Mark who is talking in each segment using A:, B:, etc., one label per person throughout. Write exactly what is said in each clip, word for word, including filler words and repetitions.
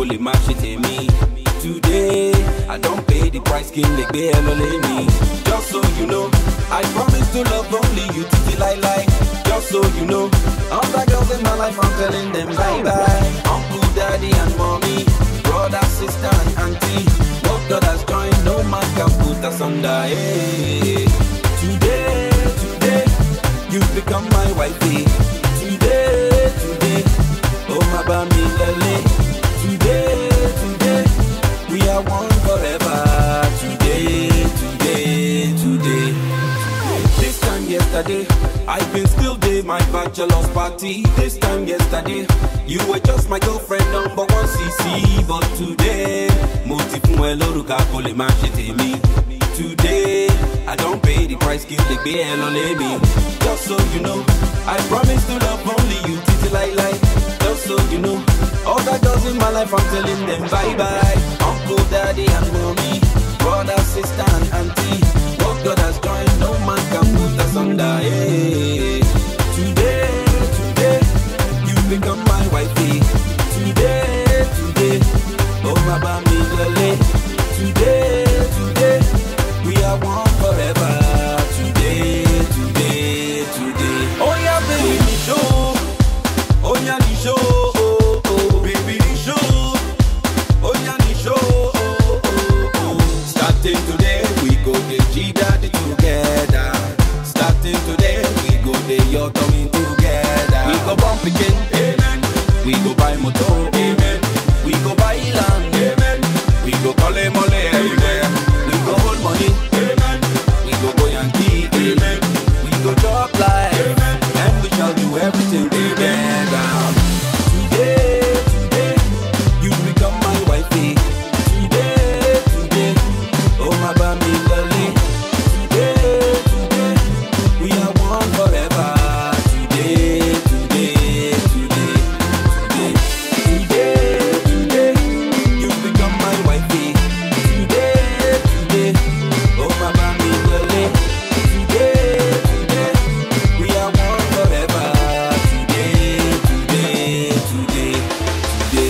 A: lè má ṣe tèmi. Today, I don't pay the price, kí n lè gbé ẹ lọ lé mi. Just so you know, I promise to love only you títí láíláí. Just so you know, all the girls in my life, I'm telling them bye-bye. Uncle, daddy and mommy, brother, sister and auntie, what God has joined, no man can put us under. Hey. Today, today, you've become my wifey. Today, today, oh my baby lele. Today, today, we are one forever. Today, today, today. This time yesterday, I've been still day my bachelor's party. This time yesterday, you were just my girlfriend number one C C. But today, mo ti fún ẹ lórúkà kó lè má ṣe tèmi. Today, I don't pay the price, kí n lè gbé ẹ lọ lé mi. Just so you know, I promise to love only you títí láíláí. Just so you know, all the girls in my life, I'm telling them bye-bye. Uncle, daddy and mommy, brother, sister and auntie, what God has joined, no man can put us under. Hey. Today, today, you've become my wifey. Today, today, oh my baby lele. Today, today, we are one forever. Today, today, today. Oh yeah, baby, show. Oh yeah, the show. Oh, oh, baby, the show. Oh yeah, the show. Oh, oh, oh. Starting today, we go get G-Daddy together. Starting today, we go the your coming together. We go bump again, amen. We go buy motor, amen. We go buy land, amen. We go call him mole everywhere. We go hold money, amen. We go go Yankee, amen. We go drop life, amen. And we shall do everything together. Today, today, you become my wifey. Today, today, oh my baby lily. Today, today, we are one forever. Today, today, today, today, today, today, you become my wifey. Today, today, oh my baby lily. Today, today, we are one forever. Today, today, today, today.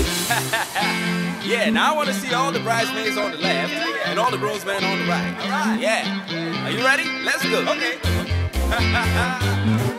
B: Yeah, now I want to see all the bridesmaids on the left and all the groomsmen on the right. All right. Yeah. Are you ready? Let's go. Okay.